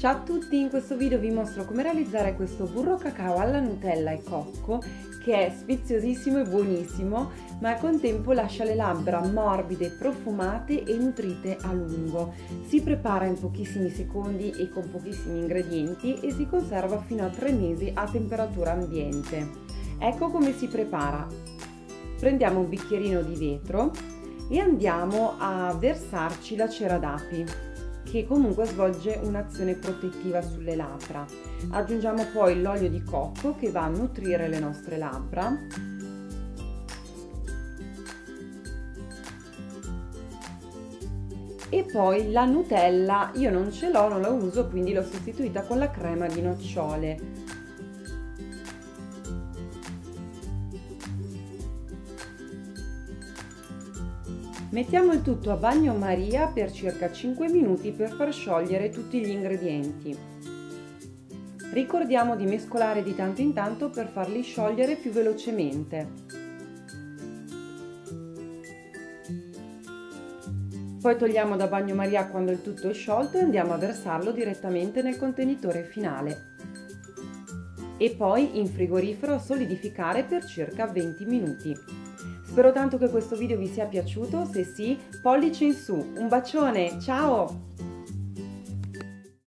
Ciao a tutti, in questo video vi mostro come realizzare questo burro cacao alla Nutella e cocco che è sfiziosissimo e buonissimo, ma al contempo lascia le labbra morbide, profumate e nutrite a lungo. Si prepara in pochissimi secondi e con pochissimi ingredienti e si conserva fino a 3 mesi a temperatura ambiente. Ecco come si prepara. Prendiamo un bicchierino di vetro e andiamo a versarci la cera d'api, che comunque svolge un'azione protettiva sulle labbra. Aggiungiamo poi l'olio di cocco che va a nutrire le nostre labbra e poi la Nutella. Io non ce l'ho, non la uso, quindi l'ho sostituita con la crema di nocciole. Mettiamo il tutto a bagnomaria per circa 5 minuti per far sciogliere tutti gli ingredienti. Ricordiamo di mescolare di tanto in tanto per farli sciogliere più velocemente. Poi togliamo da bagnomaria quando il tutto è sciolto e andiamo a versarlo direttamente nel contenitore finale. E poi in frigorifero a solidificare per circa 20 minuti. Spero tanto che questo video vi sia piaciuto, se sì, pollice in su, un bacione, ciao!